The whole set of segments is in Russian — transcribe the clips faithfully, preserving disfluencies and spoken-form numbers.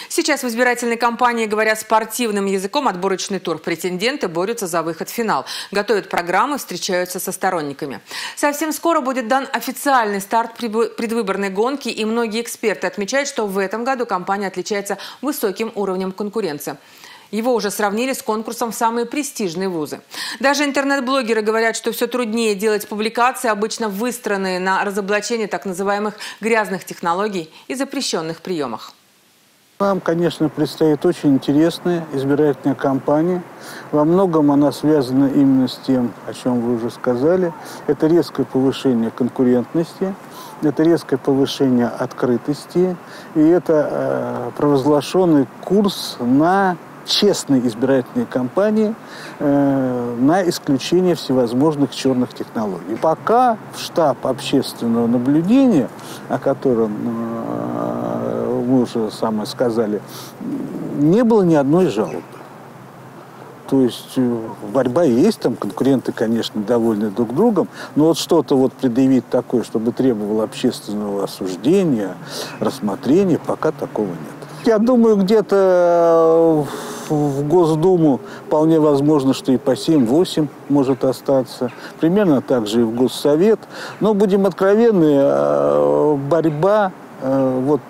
Сейчас в избирательной кампании, говоря спортивным языком, отборочный тур. Претенденты борются за выход в финал. Готовят программы, встречаются со сторонниками. Совсем скоро будет дан официальный старт предвыборной гонки, и многие эксперты отмечают, что в этом году кампания отличается высоким уровнем конкуренции. Его уже сравнили с конкурсом в самые престижные вузы. Даже интернет-блогеры говорят, что все труднее делать публикации, обычно выстроенные на разоблачение так называемых грязных технологий и запрещенных приемах. Нам, конечно, предстоит очень интересная избирательная кампания. Во многом она связана именно с тем, о чем вы уже сказали. Это резкое повышение конкурентности, это резкое повышение открытости, и это э, провозглашенный курс на честные избирательные кампании, э, на исключение всевозможных черных технологий. Пока в штаб общественного наблюдения, о котором э, мы уже самое сказали, не было ни одной жалобы. То есть борьба есть, там конкуренты, конечно, довольны друг другом, но вот что-то вот предъявить такое, чтобы требовало общественного осуждения, рассмотрения, пока такого нет. Я думаю, где-то в Госдуму вполне возможно, что и по семь-восемь может остаться. Примерно так же и в Госсовет. Но, будем откровенны, борьба вот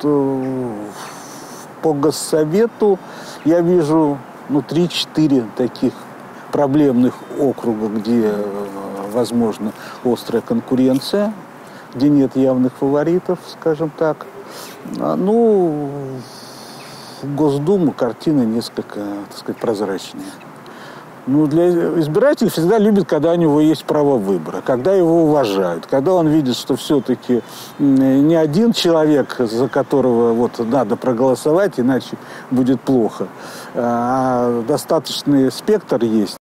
по Госсовету, я вижу ну, три-четыре таких проблемных округа, где возможна острая конкуренция, где нет явных фаворитов, скажем так. Ну, в Госдуму картина несколько, так сказать, прозрачнее. Ну, для избирателей всегда любят, когда у него есть право выбора, когда его уважают, когда он видит, что все-таки не один человек, за которого вот надо проголосовать, иначе будет плохо, а достаточный спектр есть.